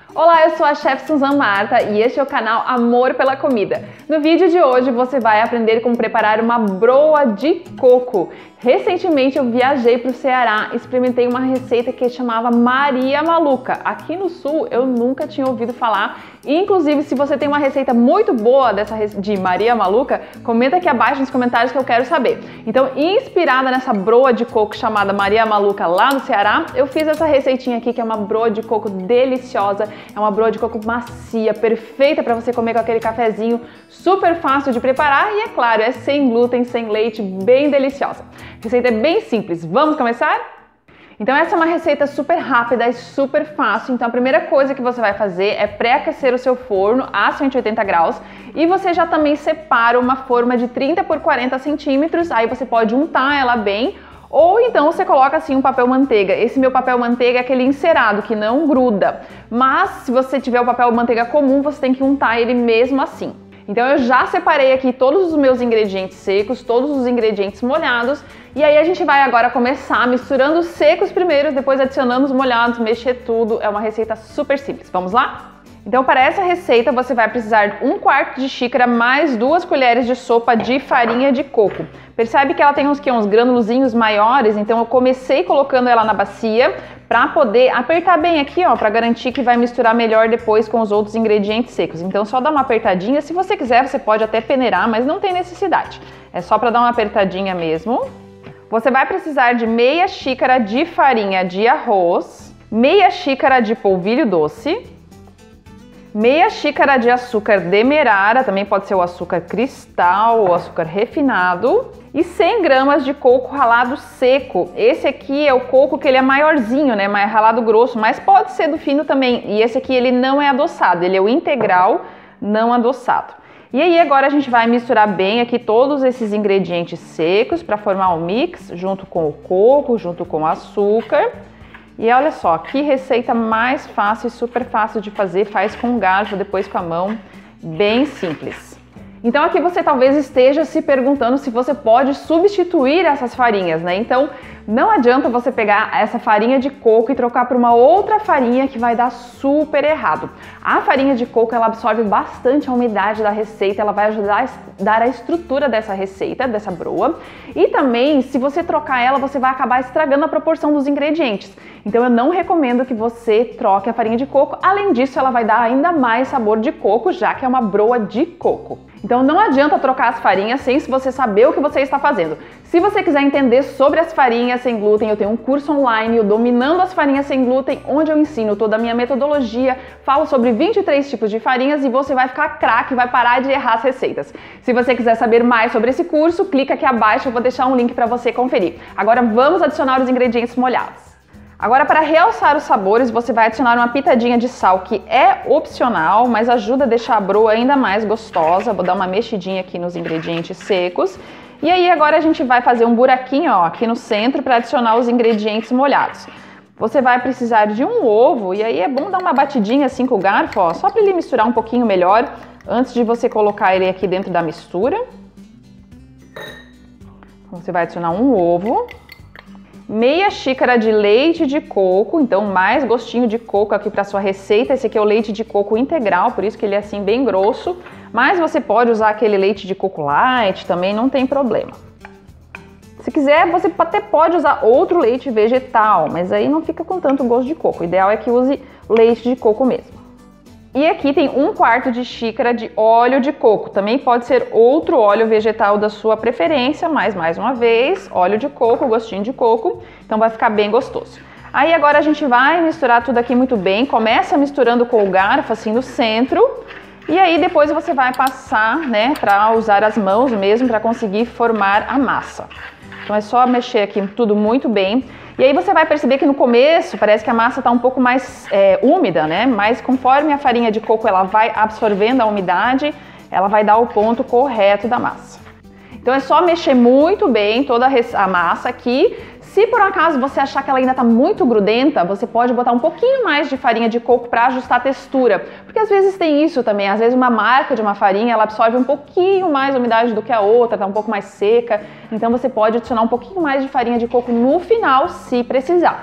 Olá, eu sou a chefe Suzan Marta e este é o canal Amor pela Comida. No vídeo de hoje você vai aprender como preparar uma broa de coco. Recentemente eu viajei para o Ceará e experimentei uma receita que chamava Maria Maluca. Aqui no sul eu nunca tinha ouvido falar. Inclusive, se você tem uma receita muito boa de Maria Maluca, comenta aqui abaixo nos comentários que eu quero saber. Então, inspirada nessa broa de coco chamada Maria Maluca lá no Ceará, eu fiz essa receitinha aqui que é uma broa de coco deliciosa. É uma broa de coco macia, perfeita para você comer com aquele cafezinho, super fácil de preparar e, é claro, é sem glúten, sem leite, bem deliciosa. A receita é bem simples. Vamos começar? Então essa é uma receita super rápida e super fácil. Então a primeira coisa que você vai fazer é pré-aquecer o seu forno a 180 graus e você já também separa uma forma de 30 por 40 centímetros, aí você pode untar ela bem. Ou então você coloca assim um papel manteiga. Esse meu papel manteiga é aquele encerado, que não gruda. Mas se você tiver o papel manteiga comum, você tem que untar ele mesmo assim. Então eu já separei aqui todos os meus ingredientes secos, todos os ingredientes molhados. E aí a gente vai agora começar misturando os secos primeiro, depois adicionando os molhados, mexer tudo. É uma receita super simples. Vamos lá? Então, para essa receita, você vai precisar de 1/4 de xícara mais 2 colheres de sopa de farinha de coco. Percebe que ela tem uns granulozinhos maiores, então eu comecei colocando ela na bacia para poder apertar bem aqui, ó, para garantir que vai misturar melhor depois com os outros ingredientes secos. Então, só dá uma apertadinha. Se você quiser, você pode até peneirar, mas não tem necessidade. É só para dar uma apertadinha mesmo. Você vai precisar de meia xícara de farinha de arroz, meia xícara de polvilho doce, meia xícara de açúcar demerara, também pode ser o açúcar cristal ou açúcar refinado, e 100 gramas de coco ralado seco. Esse aqui é o coco que ele é maiorzinho, né, mais ralado grosso, mas pode ser do fino também. E esse aqui ele não é adoçado, ele é o integral não adoçado. E aí agora a gente vai misturar bem aqui todos esses ingredientes secos para formar um mix junto com o coco, junto com o açúcar. E olha só, que receita mais fácil e super fácil de fazer, faz com um garfo, depois com a mão, bem simples. Então aqui você talvez esteja se perguntando se você pode substituir essas farinhas, né? Então não adianta você pegar essa farinha de coco e trocar por uma outra farinha que vai dar super errado. A farinha de coco ela absorve bastante a umidade da receita, ela vai ajudar a dar a estrutura dessa receita, dessa broa. E também, se você trocar ela, você vai acabar estragando a proporção dos ingredientes. Então eu não recomendo que você troque a farinha de coco. Além disso, ela vai dar ainda mais sabor de coco, já que é uma broa de coco. Então não adianta trocar as farinhas sem você saber o que você está fazendo. Se você quiser entender sobre as farinhas sem glúten, eu tenho um curso online, o Dominando as Farinhas Sem Glúten, onde eu ensino toda a minha metodologia, falo sobre 23 tipos de farinhas e você vai ficar craque, vai parar de errar as receitas. Se você quiser saber mais sobre esse curso, clica aqui abaixo, eu vou deixar um link para você conferir. Agora vamos adicionar os ingredientes molhados. Agora, para realçar os sabores, você vai adicionar uma pitadinha de sal, que é opcional, mas ajuda a deixar a broa ainda mais gostosa. Vou dar uma mexidinha aqui nos ingredientes secos. E aí agora a gente vai fazer um buraquinho, ó, aqui no centro para adicionar os ingredientes molhados. Você vai precisar de um ovo, e aí é bom dar uma batidinha assim com o garfo, ó, só para ele misturar um pouquinho melhor, antes de você colocar ele aqui dentro da mistura. Você vai adicionar um ovo. Meia xícara de leite de coco, então mais gostinho de coco aqui para sua receita. Esse aqui é o leite de coco integral, por isso que ele é assim bem grosso. Mas você pode usar aquele leite de coco light, também não tem problema. Se quiser, você até pode usar outro leite vegetal, mas aí não fica com tanto gosto de coco. O ideal é que use leite de coco mesmo. E aqui tem 1/4 de xícara de óleo de coco. Também pode ser outro óleo vegetal da sua preferência, mas mais uma vez, óleo de coco, gostinho de coco, então vai ficar bem gostoso. Aí agora a gente vai misturar tudo aqui muito bem. Começa misturando com o garfo assim no centro. E aí depois você vai passar, né, para usar as mãos mesmo para conseguir formar a massa. Então é só mexer aqui tudo muito bem. E aí você vai perceber que no começo parece que a massa está um pouco mais úmida, né? Mas conforme a farinha de coco ela vai absorvendo a umidade, ela vai dar o ponto correto da massa. Então é só mexer muito bem toda a massa aqui. Se por acaso você achar que ela ainda está muito grudenta, você pode botar um pouquinho mais de farinha de coco para ajustar a textura. Porque às vezes tem isso também, às vezes uma marca de uma farinha ela absorve um pouquinho mais umidade do que a outra, está um pouco mais seca. Então você pode adicionar um pouquinho mais de farinha de coco no final, se precisar.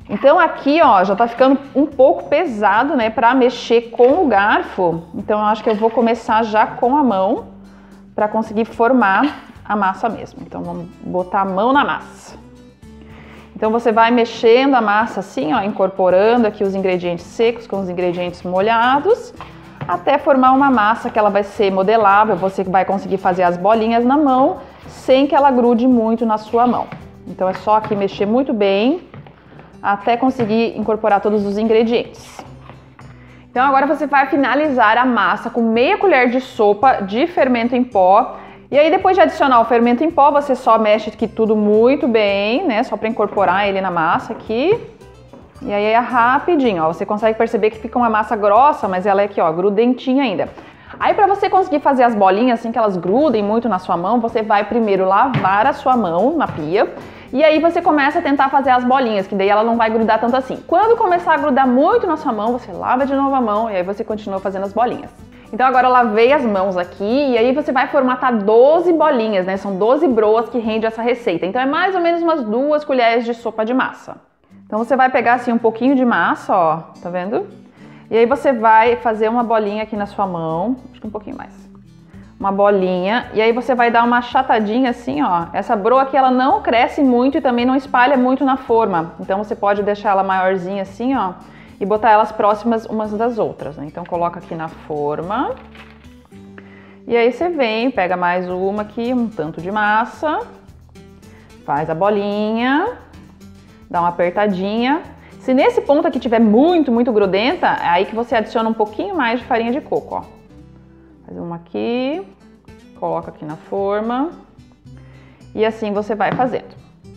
Então aqui, ó, já tá ficando um pouco pesado, né, pra mexer com o garfo. Então eu acho que eu vou começar já com a mão pra conseguir formar a massa mesmo. Então vamos botar a mão na massa. Então você vai mexendo a massa assim, ó, incorporando aqui os ingredientes secos com os ingredientes molhados, até formar uma massa que ela vai ser modelável, você vai conseguir fazer as bolinhas na mão sem que ela grude muito na sua mão. Então é só aqui mexer muito bem até conseguir incorporar todos os ingredientes. Então agora você vai finalizar a massa com meia colher de sopa de fermento em pó. E aí depois de adicionar o fermento em pó, você só mexe aqui tudo muito bem, né? Só para incorporar ele na massa aqui. E aí é rapidinho, ó. Você consegue perceber que fica uma massa grossa, mas ela é aqui, ó, grudentinha ainda. Aí para você conseguir fazer as bolinhas assim que elas grudem muito na sua mão, você vai primeiro lavar a sua mão na pia. E aí você começa a tentar fazer as bolinhas, que daí ela não vai grudar tanto assim. Quando começar a grudar muito na sua mão, você lava de novo a mão e aí você continua fazendo as bolinhas. Então agora eu lavei as mãos aqui e aí você vai formatar 12 bolinhas, né? São 12 broas que rende essa receita. Então é mais ou menos umas 2 colheres de sopa de massa. Então você vai pegar assim um pouquinho de massa, ó, tá vendo? E aí você vai fazer uma bolinha aqui na sua mão, acho que um pouquinho mais. Uma bolinha, e aí você vai dar uma achatadinha assim, ó. Essa broa aqui, ela não cresce muito e também não espalha muito na forma. Então você pode deixar ela maiorzinha assim, ó, e botar elas próximas umas das outras, né? Então coloca aqui na forma. E aí você vem, pega mais uma aqui, um tanto de massa. Faz a bolinha. Dá uma apertadinha. Se nesse ponto aqui tiver muito grudenta, é aí que você adiciona um pouquinho mais de farinha de coco, ó. Faz uma aqui, coloca aqui na forma e assim você vai fazendo.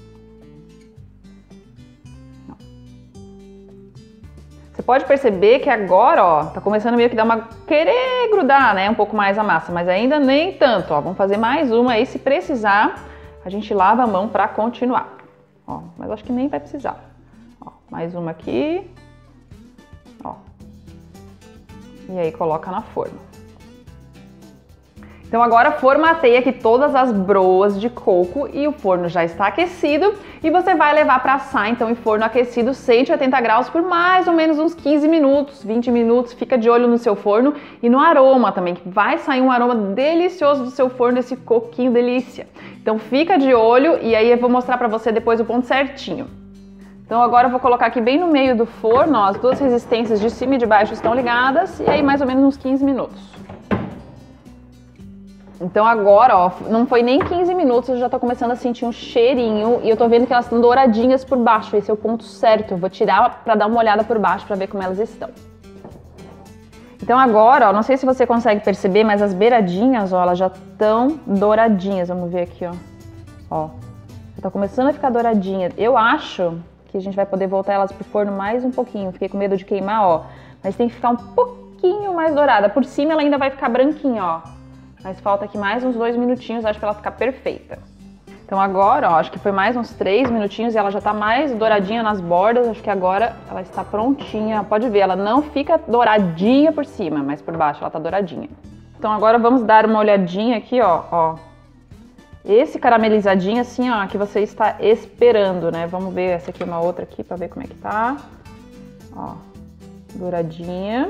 Você pode perceber que agora, ó, tá começando meio que dar uma... querer grudar, né, um pouco mais a massa, mas ainda nem tanto, ó. Vamos fazer mais uma aí, se precisar, a gente lava a mão pra continuar. Ó, mas acho que nem vai precisar. Ó, mais uma aqui, ó. E aí coloca na forma. Então agora formatei aqui todas as broas de coco e o forno já está aquecido e você vai levar para assar então em forno aquecido 180 graus por mais ou menos uns 15 minutos, 20 minutos. Fica de olho no seu forno e no aroma também, que vai sair um aroma delicioso do seu forno, esse coquinho delícia. Então fica de olho e aí eu vou mostrar para você depois o ponto certinho. Então agora eu vou colocar aqui bem no meio do forno, ó, as duas resistências de cima e de baixo estão ligadas e aí mais ou menos uns 15 minutos. Então agora, ó, não foi nem 15 minutos, eu já tô começando a sentir um cheirinho e eu tô vendo que elas estão douradinhas por baixo, esse é o ponto certo. Eu vou tirar pra dar uma olhada por baixo pra ver como elas estão. Então agora, ó, não sei se você consegue perceber, mas as beiradinhas, ó, elas já estão douradinhas. Vamos ver aqui, ó. Ó, já tá começando a ficar douradinha. Eu acho que a gente vai poder voltar elas pro forno mais um pouquinho. Fiquei com medo de queimar, ó, mas tem que ficar um pouquinho mais dourada. Por cima ela ainda vai ficar branquinha, ó. Mas falta aqui mais uns 2 minutinhos, acho, pra ela ficar perfeita. Então agora, ó, acho que foi mais uns 3 minutinhos e ela já tá mais douradinha nas bordas. Acho que agora ela está prontinha. Pode ver, ela não fica douradinha por cima, mas por baixo ela tá douradinha. Então agora vamos dar uma olhadinha aqui, ó. Esse caramelizadinho assim, ó, que você está esperando, né? Vamos ver essa aqui, uma outra aqui, pra ver como é que tá. Ó, douradinha.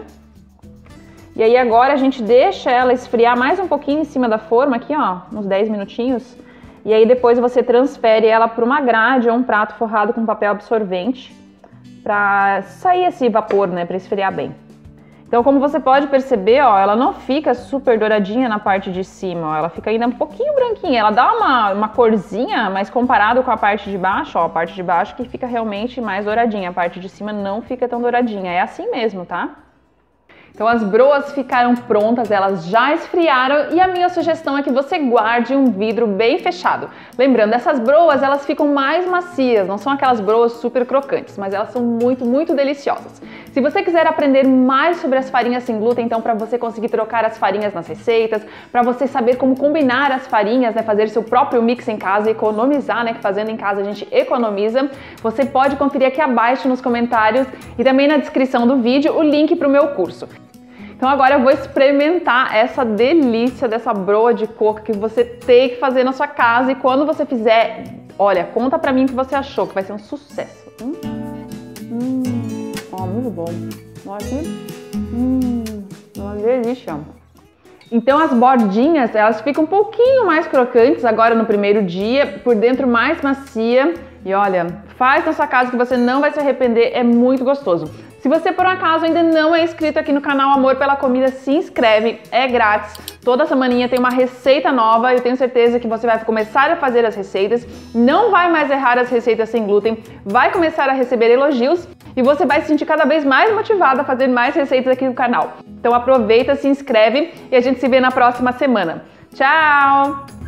E aí agora a gente deixa ela esfriar mais um pouquinho em cima da forma aqui, ó, uns 10 minutinhos. E aí depois você transfere ela para uma grade ou um prato forrado com papel absorvente para sair esse vapor, né, para esfriar bem. Então, como você pode perceber, ó, ela não fica super douradinha na parte de cima, ó, ela fica ainda um pouquinho branquinha. Ela dá uma corzinha, mas comparado com a parte de baixo, ó, a parte de baixo que fica realmente mais douradinha, a parte de cima não fica tão douradinha. É assim mesmo, tá? Então as broas ficaram prontas, elas já esfriaram e a minha sugestão é que você guarde um vidro bem fechado. Lembrando, essas broas elas ficam mais macias, não são aquelas broas super crocantes, mas elas são muito deliciosas. Se você quiser aprender mais sobre as farinhas sem glúten, então para você conseguir trocar as farinhas nas receitas, para você saber como combinar as farinhas, né, fazer seu próprio mix em casa e economizar, né, que fazendo em casa a gente economiza, você pode conferir aqui abaixo nos comentários e também na descrição do vídeo o link para o meu curso. Então agora eu vou experimentar essa delícia dessa broa de coco que você tem que fazer na sua casa e quando você fizer, olha, conta pra mim o que você achou, que vai ser um sucesso. Ó, muito bom. Olha, uma delícia. Então as bordinhas, elas ficam um pouquinho mais crocantes agora no primeiro dia, por dentro mais macia. E olha, faz na sua casa que você não vai se arrepender, é muito gostoso. Se você por um acaso ainda não é inscrito aqui no canal Amor pela Comida, se inscreve, é grátis. Toda semaninha tem uma receita nova, eu tenho certeza que você vai começar a fazer as receitas, não vai mais errar as receitas sem glúten, vai começar a receber elogios e você vai se sentir cada vez mais motivado a fazer mais receitas aqui no canal. Então aproveita, se inscreve e a gente se vê na próxima semana. Tchau!